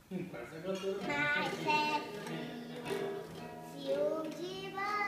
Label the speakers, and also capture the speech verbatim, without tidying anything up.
Speaker 1: Parece a cantora.
Speaker 2: Mas é se um dia